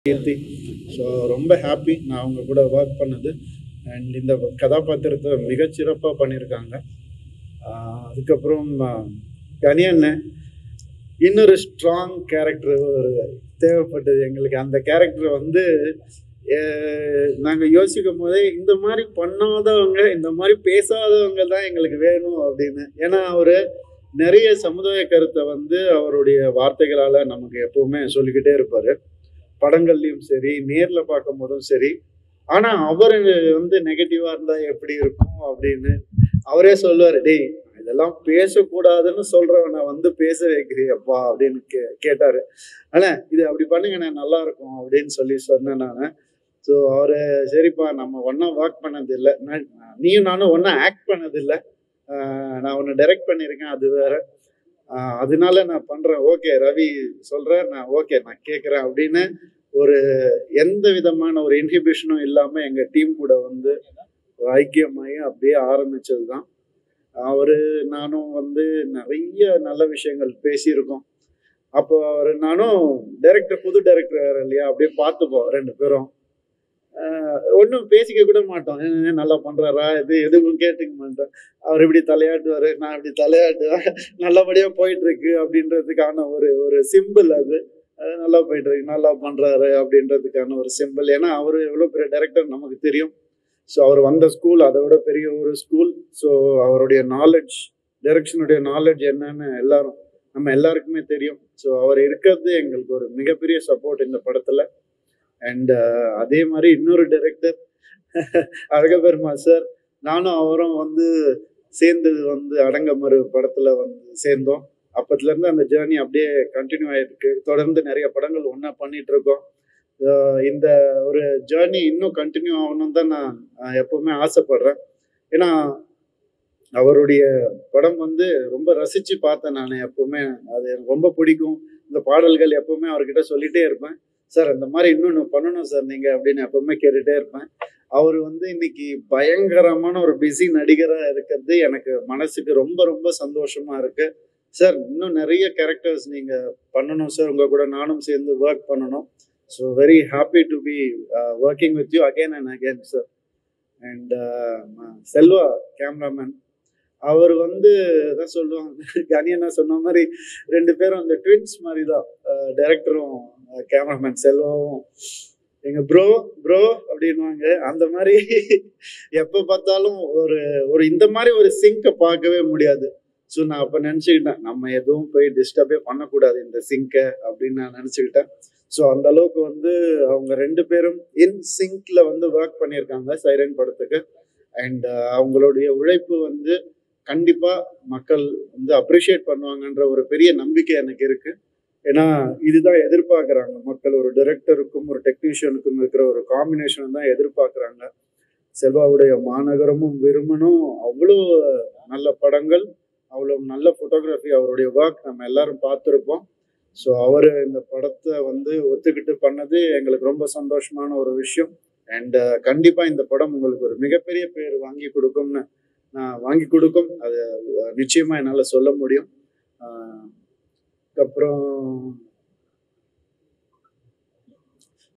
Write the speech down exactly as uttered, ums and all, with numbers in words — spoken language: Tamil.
கீர்த்தி. ஸோ ரொம்ப ஹாப்பி நான் அவங்க கூட ஒர்க் பண்ணது. அண்ட் இந்த கதாபாத்திரத்தை மிகச்சிறப்பாக பண்ணியிருக்காங்க. ஆஹ் அதுக்கப்புறம் ஆஹ் கனி அண்ணன் இன்னொரு ஸ்ட்ராங் கேரக்டர் ஒரு தேவைப்பட்டது எங்களுக்கு. அந்த கேரக்டர் வந்து நாங்கள் யோசிக்கும் போதே இந்த மாதிரி பண்ணாதவங்க, இந்த மாதிரி பேசாதவங்க தான் எங்களுக்கு வேணும் அப்படின்னு. ஏன்னா அவர் நிறைய சமுதாய கருத்தை வந்து அவருடைய வார்த்தைகளால் நமக்கு எப்பவுமே சொல்லிக்கிட்டே இருப்பார். படங்கள்லையும் சரி, நேரில் பார்க்கும் போதும் சரி. ஆனால் அவர் வந்து நெகட்டிவாக இருந்தால் எப்படி இருக்கும் அப்படின்னு அவரே சொல்லுவார். டேய், இதெல்லாம் பேசக்கூடாதுன்னு சொல்றவனை வந்து பேச வைக்கிறியப்பா அப்படின்னு கே கேட்டார். ஆனால் இது அப்படி பண்ணுங்கண்ணே, நல்லா இருக்கும் அப்படின்னு சொல்லி சொன்னேன் நான். ஸோ அவரு சரிப்பா, நம்ம ஒன்றா ஒர்க் பண்ணதில்லை, நீயும் நானும் ஒன்றா ஆக்ட் பண்ணதில்லை, நான் ஒன்று டைரக்ட் பண்ணியிருக்கேன், அது வேற. அதனால நான் பண்ணுறேன், ஓகே ரவி சொல்கிறேன், நான் ஓகே நான் கேட்குறேன் அப்படின்னு ஒரு எந்த விதமான ஒரு இன்ஹிபிஷனும் இல்லாமல் எங்கள் டீம் கூட வந்து ஐக்கியமாகி அப்படியே ஆரம்பித்தது தான். அவர் நானும் வந்து நிறைய நல்ல விஷயங்கள் பேசியிருக்கோம். அப்போ அவர் நானும் டைரக்டர், புது டைரக்டர் வேறு இல்லையா, அப்படியே பார்த்துப்போம் ரெண்டு பேரும். ஒன்றும் பேசிக்க கூட மாட்டோம். நல்லா பண்ணுறாரா, இது எதுவும் கேட்டுக்க மாட்டோம். அவர் இப்படி தலையாட்டுவார், நான் இப்படி தலையாட்டுவேன். நல்லபடியாக போயிட்டுருக்கு அப்படின்றதுக்கான ஒரு ஒரு சிம்பிள் அது. நல்லா போயிட்டுருக்கு, நல்லா பண்ணுறாரு அப்படின்றதுக்கான ஒரு சிம்பிள். ஏன்னா அவர் எவ்வளோ பெரிய டைரக்டர் நமக்கு தெரியும். ஸோ அவர் வந்த ஸ்கூல் அதை விட பெரிய ஒரு ஸ்கூல். ஸோ அவருடைய நாலேஜ், டைரக்ஷனுடைய நாலேஜ் என்னன்னு எல்லாரும் நம்ம எல்லாருக்குமே தெரியும். ஸோ அவர் இருக்கிறது எங்களுக்கு ஒரு மிகப்பெரிய சப்போர்ட் இந்த படத்தில். அண்ட் அதே மாதிரி இன்னொரு டைரக்டர் அழகபெருமா சார், நானும் அவரும் வந்து சேர்ந்தது வந்து அடங்கமறு படத்தில் வந்து சேர்ந்தோம். அப்பத்துலேருந்து அந்த ஜேர்னி அப்படியே கண்டினியூ ஆகிருக்கு. தொடர்ந்து நிறைய படங்கள் ஒன்றா பண்ணிட்டு இருக்கோம். இந்த ஒரு ஜேர்னி இன்னும் கண்டினியூ ஆகணும்னு தான் நான் எப்பவுமே ஆசைப்படுறேன். ஏன்னா அவருடைய படம் வந்து ரொம்ப ரசித்து பார்த்தேன் நான். எப்பவுமே அது எனக்கு ரொம்ப பிடிக்கும். இந்த பாடல்கள் எப்பவுமே அவர்கிட்ட சொல்லிகிட்டே இருப்பேன், சார் இந்த மாதிரி இன்னொன்று பண்ணணும் சார் நீங்கள் அப்படின்னு எப்பவுமே கேட்டுகிட்டே இருப்பேன். அவர் வந்து இன்னைக்கு பயங்கரமான ஒரு பிஸி நடிகராக இருக்கிறது எனக்கு மனசுக்கு ரொம்ப ரொம்ப சந்தோஷமா இருக்கு. சார் இன்னும் நிறைய கேரக்டர்ஸ் நீங்கள் பண்ணணும் சார், உங்கள் கூட நானும் சேர்ந்து ஒர்க் பண்ணணும். So very happy to be working with you again and again sir. And Selva cameraman, அவர் வந்து தான் சொல்லுவாங்க, கனியனா சொன்ன மாதிரி ரெண்டு பேரும் அந்த ட்வின்ஸ் மாதிரி தான். டைரக்டரும் கேமராமேன் செல்வாவும் எங்க ப்ரோ ப்ரோ அப்படின்வாங்க. அந்த மாதிரி எப்போ பார்த்தாலும் ஒரு ஒரு இந்த மாதிரி ஒரு சிங்கை பார்க்கவே முடியாது. ஸோ நான் அப்போ நினச்சிக்கிட்டேன், நம்ம எதுவும் போய் டிஸ்டர்பே பண்ணக்கூடாது இந்த சிங்கை அப்படின்னு நான் நினச்சிக்கிட்டேன். ஸோ அந்த அளவுக்கு வந்து அவங்க ரெண்டு பேரும் இன் சிங்க்ல வந்து ஒர்க் பண்ணியிருக்காங்க சைரன் படத்துக்கு. அண்ட் அவங்களுடைய உழைப்பு வந்து கண்டிப்பா மக்கள் வந்து அப்ரிஷியேட் பண்ணுவாங்கன்ற ஒரு பெரிய நம்பிக்கை எனக்கு இருக்கு. ஏன்னா இதுதான் எதிர்பார்க்குறாங்க மக்கள். ஒரு டைரக்டருக்கும் ஒரு டெக்னீஷியனுக்கும் இருக்கிற ஒரு காம்பினேஷன் தான் எதிர்பார்க்குறாங்க. செல்வாவுடைய மாநகரமும் விரும்பணும் அவ்வளோ நல்ல படங்கள், அவ்வளோ நல்ல ஃபோட்டோகிராஃபி, அவருடைய ஒர்க் நம்ம எல்லாரும் பார்த்துருப்போம். ஸோ அவர் இந்த படத்தை வந்து ஒத்துக்கிட்டு பண்ணது எங்களுக்கு ரொம்ப சந்தோஷமான ஒரு விஷயம். அண்ட் கண்டிப்பாக இந்த படம் உங்களுக்கு ஒரு மிகப்பெரிய பேர் வாங்கி கொடுக்கும்னு நான் வாங்கி கொடுக்கும் அது நிச்சயமாக என்னால் சொல்ல முடியும். அப்புறம்